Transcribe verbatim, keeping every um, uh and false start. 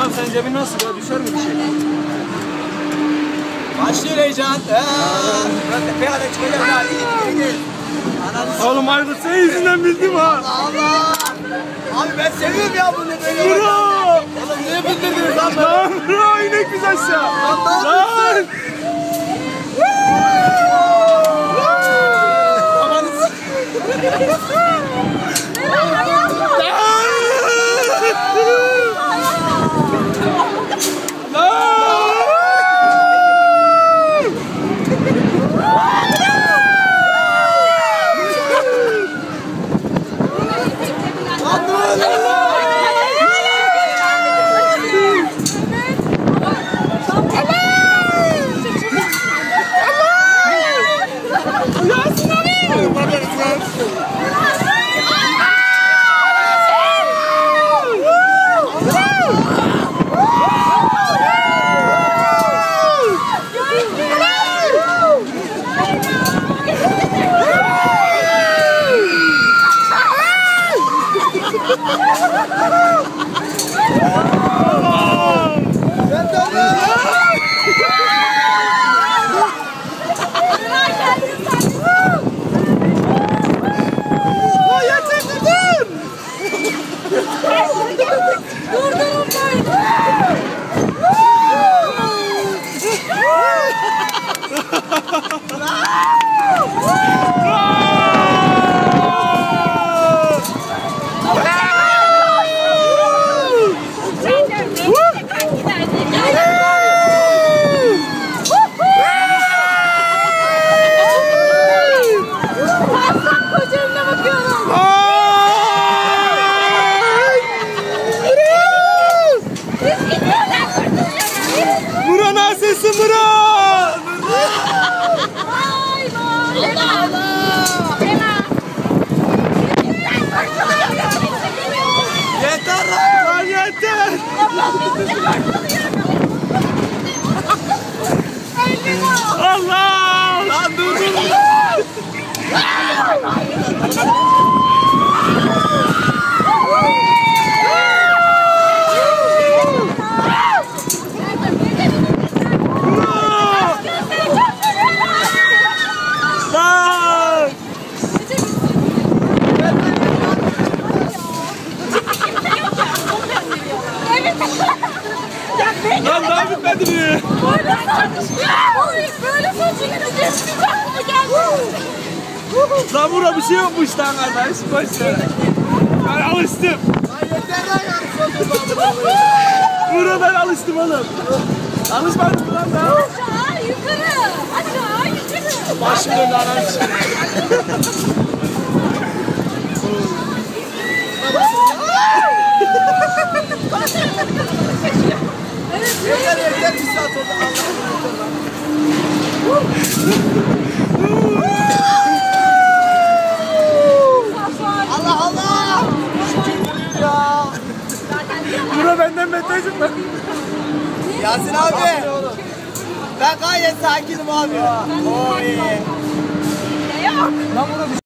Murat senin cebin nasıl ya? Düşer mi bir şey? Başlıyor heyecan. Murat tepeye kadar çıkacak ya. İyi gel. Oğlum Aykut senin yüzünden bildim ha. Allah. Abi ben seviyorum ya bunu böyle. Bro. Oğlum niye bildirdiniz lan beni? Lan bro inek biz aşağı. Lan ne Lan. Allah! Lan dur dur. Lan daha bitmedi mi? Böyle tartışmıyor. Böyle sonuçlarına geçmeyecek mi geldi? Lan burada bir şey yokmuş lan kardeş. Boş ver. Ben alıştım. Lan yeter lan yarışıyorsun. Burada ben alıştım oğlum. Alışmadım lan daha. Aşağı yukarı. Aşağı yukarı. Başım döndü anam. Yeter yeter bir saat oldu. Allah Allah. Şükür ya. Bura benden betersin ben. Yasin abi. Ben gayet sakinim abi. Oy. Yok. Lan burada